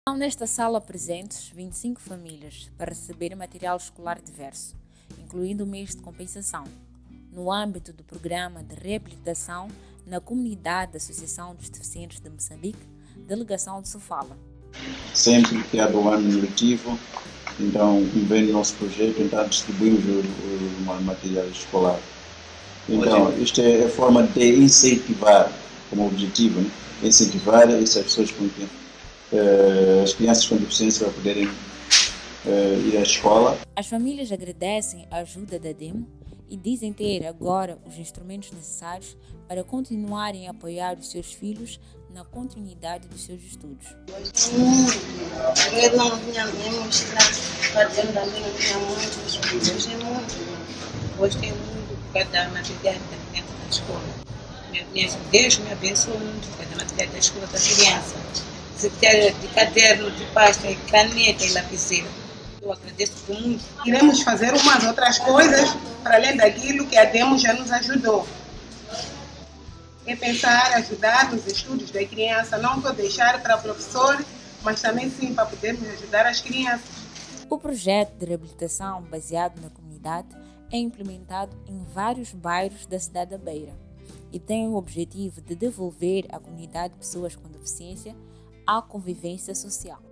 Estão nesta sala presentes 25 famílias para receber material escolar diverso, incluindo o mês de compensação, no âmbito do programa de reabilitação na comunidade da Associação dos Deficientes de Moçambique, delegação de Sofala. Sempre que há do ano letivo, então vem no nosso projeto, então distribuímos o material escolar. Então, isto é a forma de incentivar, como objetivo, né? Incentivar essas pessoas as crianças com deficiência para poderem ir à escola. As famílias agradecem a ajuda da DEMO e dizem ter agora os instrumentos necessários para continuarem a apoiar os seus filhos na continuidade dos seus estudos. Eu não tinha nem mostrado, fazendo também não tinha muitos filhos, é muito. Gostei muito por causa da material dentro da escola. Deus me abençoou muito por causa da material da escola da criança. Se quer de caderno, de pasta, caneta e lapiseira. Eu agradeço muito. Iremos fazer umas outras coisas para além daquilo que a DEMO já nos ajudou. É pensar, ajudar nos estudos da criança, não só deixar para professor, mas também sim para podermos ajudar as crianças. O projeto de reabilitação baseado na comunidade é implementado em vários bairros da cidade da Beira e tem o objetivo de devolver à comunidade de pessoas com deficiência à convivência social.